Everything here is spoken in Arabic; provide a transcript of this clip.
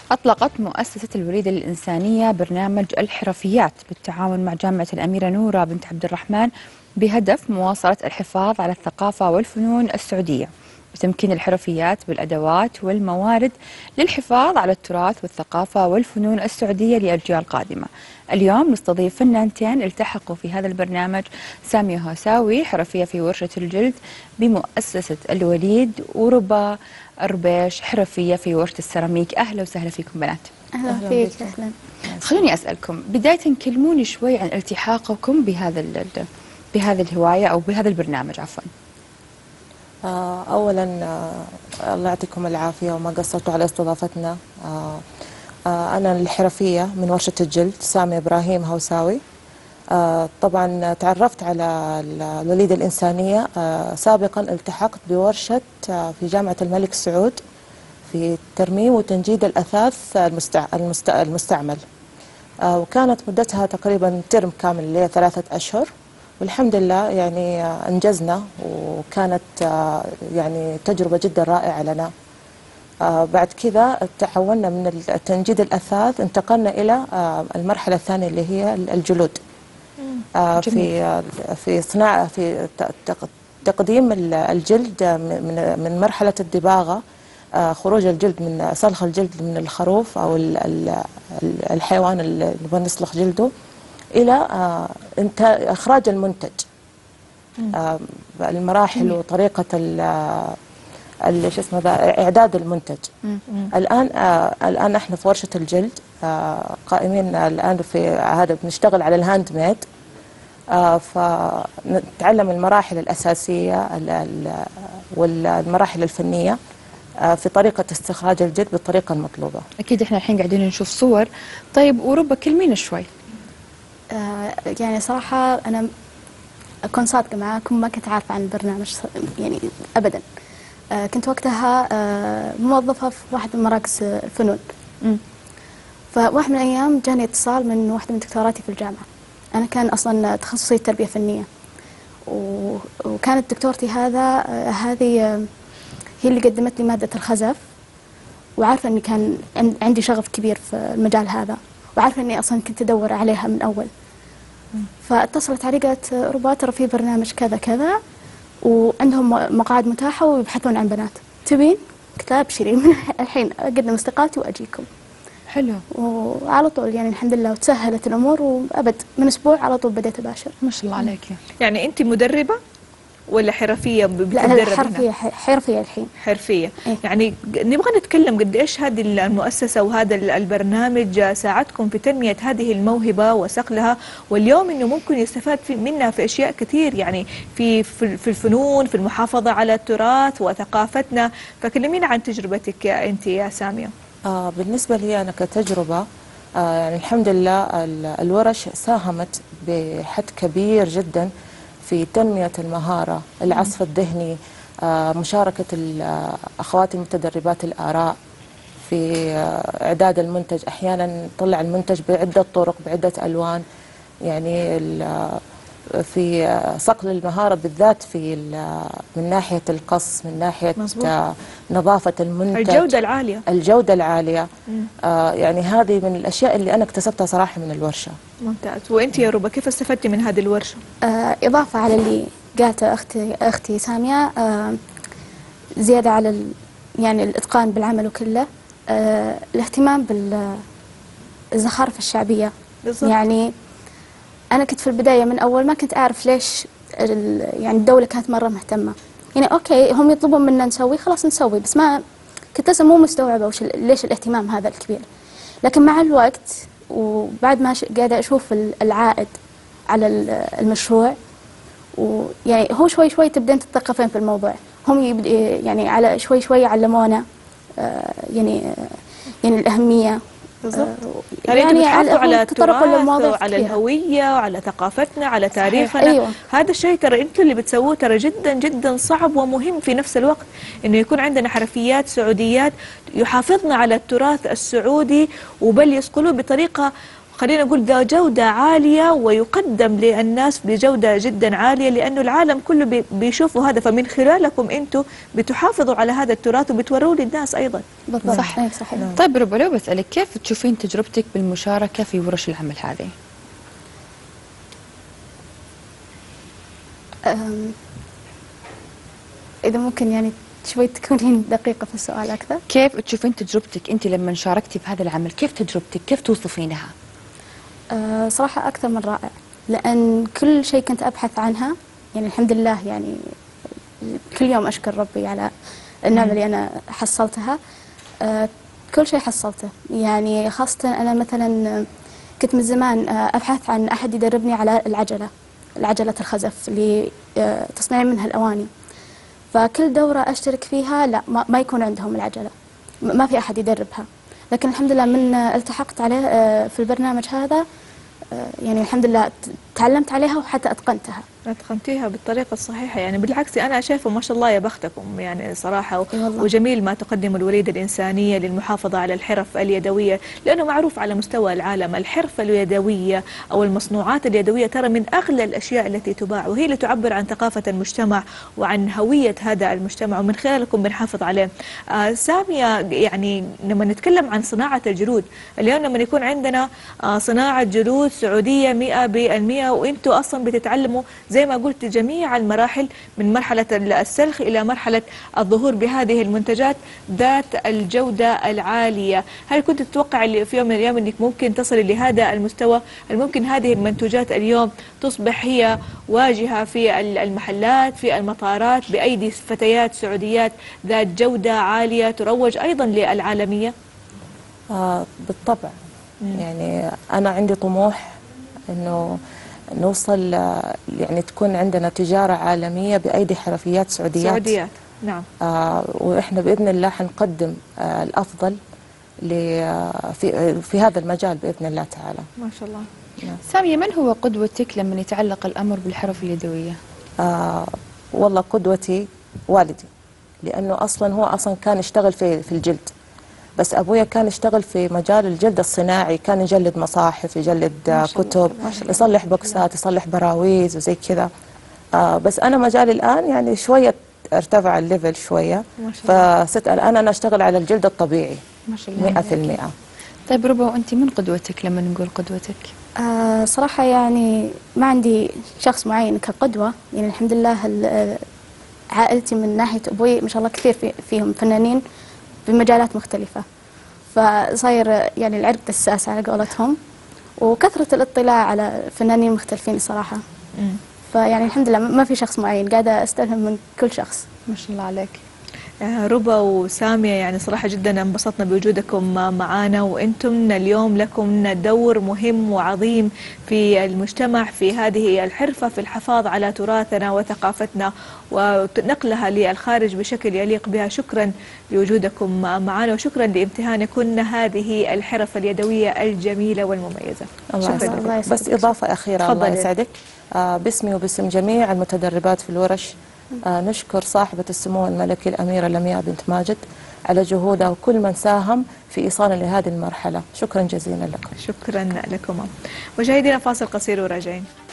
أطلقت مؤسسة الوليدة الإنسانية برنامج الحرفيات بالتعاون مع جامعة الأميرة نورة بنت عبد الرحمن بهدف مواصلة الحفاظ على الثقافة والفنون السعودية وتمكين الحرفيات بالأدوات والموارد للحفاظ على التراث والثقافة والفنون السعودية لأجيال قادمة. اليوم نستضيف فنانتين التحقوا في هذا البرنامج، سامية هوساوي حرفية في ورشة الجلد بمؤسسة الوليد، وربا ربيش حرفية في ورشة السيراميك. أهلا وسهلا فيكم بنات. أهلا فيك. أهلا. خلوني أسألكم بداية، كلموني شوي عن التحاقكم بهذه الهواية أو بهذا البرنامج عفوا. أولا الله يعطيكم العافية وما قصرتوا على استضافتنا. أنا الحرفية من ورشة الجلد سامية إبراهيم هوساوي. طبعا تعرفت على الوليدة الإنسانية سابقا، التحقت بورشة في جامعة الملك سعود في ترميم وتنجيد الأثاث المستعمل، وكانت مدتها تقريبا ترم كامل اللي هي 3 أشهر، والحمد لله يعني أنجزنا، وكانت يعني تجربة جدا رائعة لنا. بعد كذا تحولنا من تنجيد الأثاث، انتقلنا إلى المرحلة الثانية اللي هي الجلود. في صناعة في تقديم الجلد من مرحلة الدباغة، خروج الجلد من سلخ الجلد من الخروف أو الحيوان اللي بنسلخ جلده إلى إخراج المنتج. المراحل وطريقة شو اسمه إعداد المنتج. الآن احنا في ورشة الجلد قائمين الآن في هذا، بنشتغل على الهاند ميد، فنتعلم المراحل الأساسية والمراحل الفنية في طريقة استخراج الجلد بالطريقة المطلوبة. أكيد احنا الحين قاعدين نشوف صور. طيب وربا كلمينا شوي. يعني صراحة أنا أكون صادقة معاكم، ما كنت عارفة عن البرنامج يعني أبدا. كنت وقتها موظفة في واحد من مراكز الفنون. فواحد من الأيام جاني اتصال من واحدة من دكتوراتي في الجامعة. أنا كان أصلا تخصصي تربية فنية، وكانت دكتورتي هذه هي اللي قدمت لي مادة الخزف، وعارفة أني كان عندي شغف كبير في المجال هذا، وعارفة أني أصلا كنت أدور عليها من أول. فاتصلت علي قالت ربا ترى في برنامج كذا كذا وعندهم مقاعد متاحة ويبحثون عن بنات، تبين؟ قلت لها ابشري من الحين أقدم استقالتي وأجيكم. حلو. وعلى طول يعني الحمد لله وتسهلت الأمور، وأبد من أسبوع على طول بديت أباشر. ما شاء الله عليك. يعني أنت مدربة ولا حرفية بتدرب؟ لا حرفية الحين. حرفية. إيه؟ يعني نبغى نتكلم قد إيش هذه المؤسسة وهذا البرنامج ساعدكم في تنمية هذه الموهبة وصقلها، واليوم إنه ممكن يستفاد منها في أشياء كثير، يعني في الفنون، في المحافظة على التراث وثقافتنا. فكلمينا عن تجربتك أنت يا سامية. بالنسبة لي أنا كتجربة، يعني الحمد لله الورش ساهمت بحد كبير جدا في تنمية المهارة، العصف الذهني، مشاركة أخواتي المتدربات الآراء في إعداد المنتج. أحيانا نطلع المنتج بعدة طرق بعدة ألوان، يعني في صقل المهارة بالذات من ناحية القص، من ناحية نظافة المنتج، الجودة العالية. يعني هذه من الأشياء اللي أنا اكتسبتها صراحة من الورشة. ممتاز. وأنت يا ربا كيف استفدتي من هذه الورشة؟ إضافة على اللي قالته أختي سامية، زيادة على يعني الإتقان بالعمل وكله، الاهتمام بالزخارف الشعبية. بالضبط. يعني أنا كنت في البداية من أول ما كنت أعرف ليش يعني الدولة كانت مرة مهتمة. يعني أوكي هم يطلبون منا نسوي، خلاص نسوي، بس ما كنت لسه مو مستوعبة ليش الاهتمام هذا الكبير. لكن مع الوقت وبعد ما قاعدة أشوف العائد على المشروع، ويعني هو شوي شوي تبدين تتثقفين في الموضوع. هم يعني على شوي شوي علمونا يعني الأهمية. بالضبط. يعني بتحافظوا على التراث وعلى الهوية وعلى ثقافتنا، على تاريخنا. أيوة. هذا الشيء ترى انتم اللي بتسووه ترى جدا جدا صعب ومهم في نفس الوقت، انه يكون عندنا حرفيات سعوديات يحافظنا على التراث السعودي، وبل يصقلوه بطريقة خلينا نقول ذا جودة عالية ويقدم للناس بجودة جدا عالية، لأنه العالم كله بيشوفوا هذا، فمن خلالكم أنتم بتحافظوا على هذا التراث وبتوروه للناس أيضا. بالضبط. صح. أي صحيح. طيب ربا، لو بسألك كيف تشوفين تجربتك بالمشاركة في ورش العمل هذه؟ إذا ممكن يعني شوي تكونين دقيقة في السؤال أكثر. كيف تشوفين تجربتك أنت لما شاركتي في هذا العمل؟ كيف تجربتك؟ كيف توصفينها؟ صراحة أكثر من رائع، لأن كل شيء كنت أبحث عنها يعني الحمد لله يعني كل يوم أشكر ربي على النعمة اللي أنا حصلتها. كل شيء حصلته، يعني خاصة أنا مثلا كنت من زمان أبحث عن أحد يدربني على العجلة الخزف اللي تصنيع منها الأواني. فكل دورة أشترك فيها لا ما يكون عندهم العجلة، ما في أحد يدربها، لكن الحمد لله من التحقت عليه في البرنامج هذا يعني الحمد لله تعلمت عليها وحتى أتقنتها. أتقنتيها بالطريقة الصحيحة، يعني بالعكس أنا شايفة ما شاء الله يا بختكم يعني صراحة. والله. وجميل ما تقدم الوريدة الإنسانية للمحافظة على الحرف اليدوية، لأنه معروف على مستوى العالم الحرف اليدوية أو المصنوعات اليدوية ترى من أغلى الأشياء التي تباع، وهي اللي تعبر عن ثقافة المجتمع وعن هوية هذا المجتمع، ومن خلالكم بنحافظ عليه. سامية، يعني لما نتكلم عن صناعة الجلود اليوم، لما يكون عندنا صناعة جلود سعودية 100%، وانتوا أصلا بتتعلموا زي ما قلت جميع المراحل من مرحلة السلخ إلى مرحلة الظهور بهذه المنتجات ذات الجودة العالية. هل كنت تتوقع في يوم من الأيام أنك ممكن تصل لهذا المستوى؟ هل ممكن هذه المنتوجات اليوم تصبح هي واجهة في المحلات في المطارات بأيدي فتيات سعوديات ذات جودة عالية تروج أيضا للعالمية؟ بالطبع. يعني أنا عندي طموح أنه نوصل يعني تكون عندنا تجارة عالمية بأيدي حرفيات سعوديات. نعم. وإحنا بإذن الله حنقدم الأفضل في هذا المجال بإذن الله تعالى. ما شاء الله. نعم. سامية، من هو قدوتك لما يتعلق الأمر بالحرف اليدوية؟ والله قدوتي والدي، لأنه هو كان يشتغل في الجلد، بس أبويا كان يشتغل في مجال الجلد الصناعي، كان يجلد مصاحف، يجلد كتب، يصلح بوكسات، يصلح براويز وزي كذا. بس أنا مجالي الآن يعني شوية ارتفع الليفل شوية، فصرت الآن أنا أشتغل على الجلد الطبيعي ما شاء الله 100%. طيب ربا، وأنت من قدوتك لما نقول قدوتك؟ صراحة يعني ما عندي شخص معين كقدوة، يعني الحمد لله عائلتي من ناحية أبوي ما شاء الله كثير فيهم فنانين بمجالات مختلفة، فصاير يعني العرق دساس على قولتهم، وكثرة الاطلاع على فنانين مختلفين صراحة. فيعني الحمد لله ما في شخص معين، قاعدة استلهم من كل شخص. ما شاء الله عليك. ربا وسامية، يعني صراحة جدا انبسطنا بوجودكم معنا، وانتم اليوم لكم دور مهم وعظيم في المجتمع في هذه الحرفة، في الحفاظ على تراثنا وثقافتنا ونقلها للخارج بشكل يليق بها. شكرا لوجودكم معنا، وشكرا لامتهانكن هذه الحرف اليدوية الجميلة والمميزة. شكرا. بس إضافة أخيرة الله يسعدك، باسمي وباسم جميع المتدربات في الورش، نشكر صاحبة السمو الملكي الأميرة لمياء بنت ماجد على جهودها وكل من ساهم في إيصالنا لهذه المرحلة. شكرا جزيلا لكم. شكرا لكم. مشاهدينا، فاصل قصير وراجعين.